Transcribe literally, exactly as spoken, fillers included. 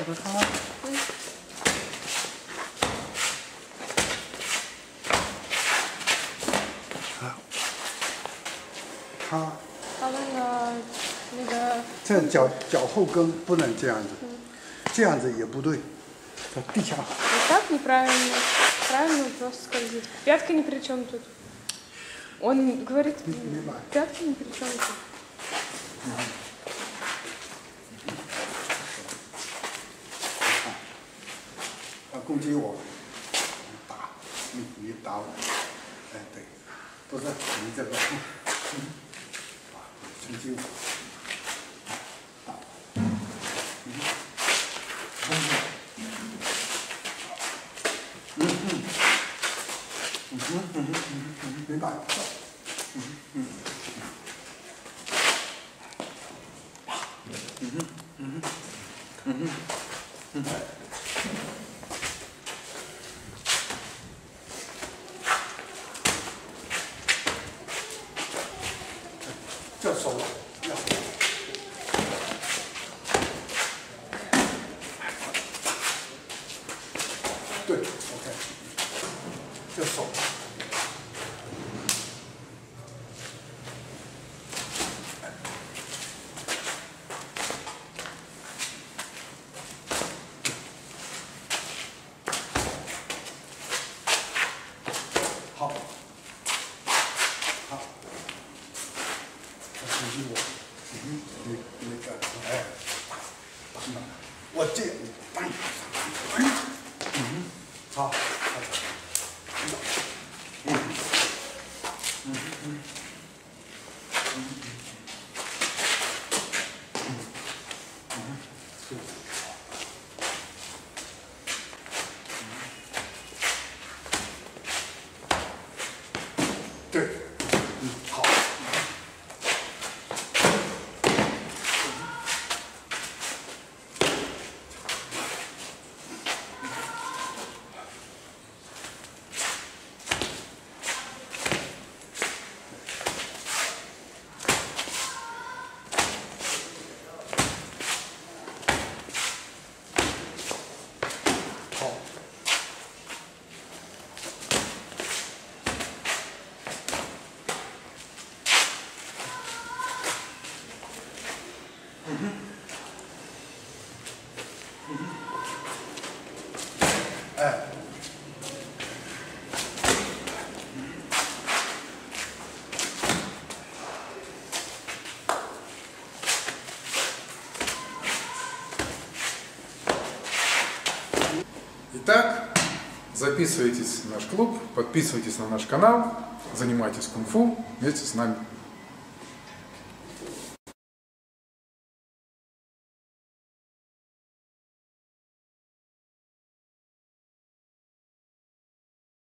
做什么？ 嗯。 啊。他。 他们的那个。 这脚脚后跟不能这样子， 嗯、 这样子也不对。它地下。 Вот так неправильно. Правильно просто скользит. Пятка ни при чем тут. Он говорит, пятка ни при чем тут. А 攻击我，打，你你打我，哎对，不是你这个，啊，攻击我，打，嗯，攻击我，嗯嗯，嗯哼嗯哼嗯哼，明白，嗯嗯。 嗯哼，嗯哼，嗯哼，嗯哼。这手要。对 ，OK。这手。 好，好，攻击我，嗯，你你干，哎，我这，哎，嗯，好，嗯，嗯嗯，嗯嗯，是。 对，嗯，好。好。 嗯哼，嗯哼，哎， Итак, записывайтесь в наш клуб, подписывайтесь на наш канал, занимайтесь кунг-фу вместе с нами.